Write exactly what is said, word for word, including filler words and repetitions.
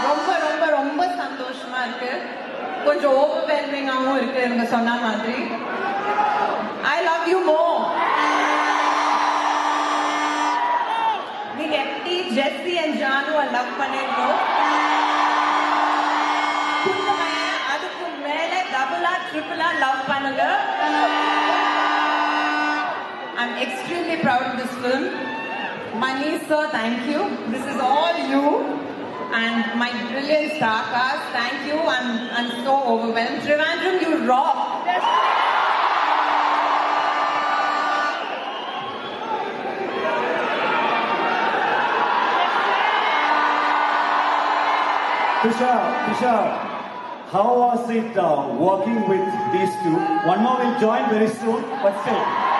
ரொம்ப ரொம்ப ரொம்ப சந்தோஷமா இருக்கு. கொஞ்சம் ஓவர்வெல்மிங்காவும் இருக்கு நீங்க சொன்ன மாதிரி. I love you more. நீங்க எப்படி ஜெஸ்ஸி and ஜானுவை லவ் பண்ணிருக்கோம், அதுக்கு மேல டபுளா ட்ரிபிளா லவ் பண்ணுங்க. I'm extremely proud of this film. Mani sir, thank you. This is all you. And my brilliant star cast, thank you. I'm, I'm so overwhelmed. Trivandrum, you rock. Trisha, Trisha, how was it uh, working with these two? One more will join very soon, but still.